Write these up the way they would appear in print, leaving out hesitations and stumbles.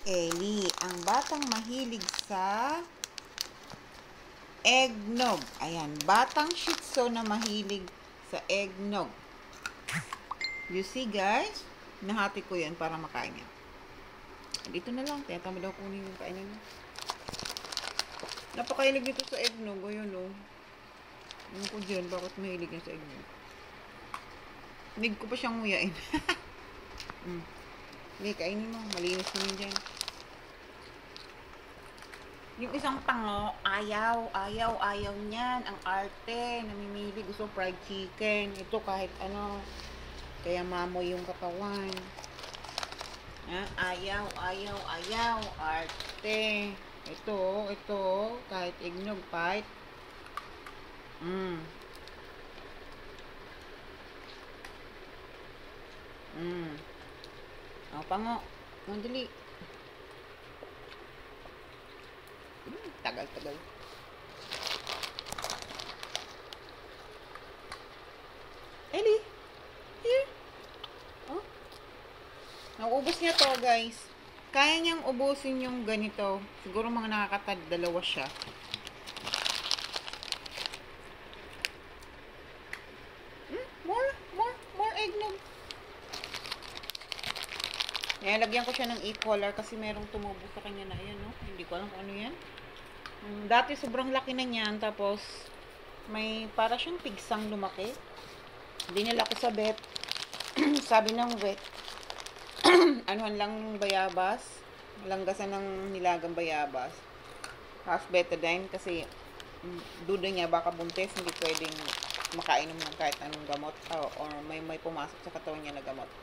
Ellie, ang batang mahilig sa eggnog. Ayan, batang Shih Tzu na mahilig sa eggnog. You see, guys? Nahati ko yan para makain niya. Dito na lang, tiyata mo daw kunin yung kainin niya. Napakailig dito sa eggnog. Ayun, oh. Ano ko dyan, bakit mahilig yan sa eggnog? Nig ko pa siyang nguyain. Hindi, kainin mo. Malinis mo yun dyan. Yung isang pango, ayaw niyan. Ang arte, namimili, gusto fried chicken. Ito kahit ano, kaya mamoy yung katawan. Ayaw, arte. Ito, kahit eggnog, kahit. O, pango. Mandali. Tagal. Ellie, here. Oh. Nauubos niya to, guys. Kaya niyang ubusin yung ganito. Siguro mga nakakatad, dalawa siya. More eggnog. Lagyan ko siya ng e-collar kasi merong tumubo sa kanya na yan, no? Hindi ko alam kung ano yan. Dati sobrang laki na niyan, tapos may para siyang pigsang lumaki. Dinala ko sa vet. Sabi ng vet, anuhan lang bayabas, langgasan ng nilagang bayabas. Tapos betadine kasi duda niya baka buntis, hindi pwedeng makainom ng kahit anong gamot or may pumasok sa katawan niya na gamot.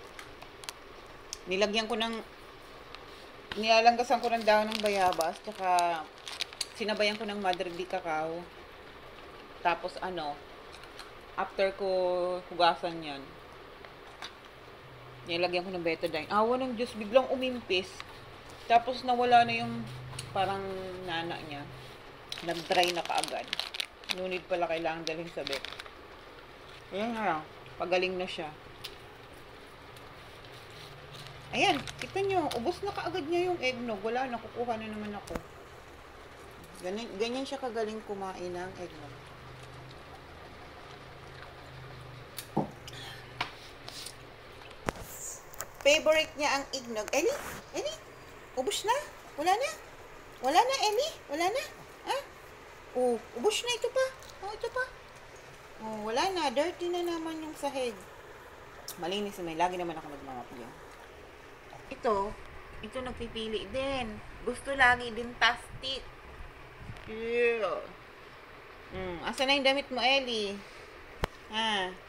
Nilalanggasan ko ng dahon ng bayabas, tsaka sinabayan ko ng Madre de Cacao. Tapos after ko hugasan yan, nilagyan ko ng betadine. Awa ng Diyos, biglang umimpis. Tapos nawala na yung parang nana niya. Nag-dry na kaagad. Ngunit pala kailangan dalhin sa vet. Ayan na lang. Pagaling na siya. Ayan, kita nyo, ubos na kaagad niya yung eggnog. Wala, nakukuha na naman ako. Ganyan siya kagaling kumain ng eggnog. Favorite niya ang eggnog. Ellie, ubos na? Wala na, Ellie? Wala na? Oh, ubos na, ito pa. Ito pa. Oh, wala na, dirty na naman yung sahig. Malinis naman, lagi naman ako nagmamap yan. Ito nagpipili din. Gusto lagi din tastit. Yeah. Asa na yung damit mo, Ellie?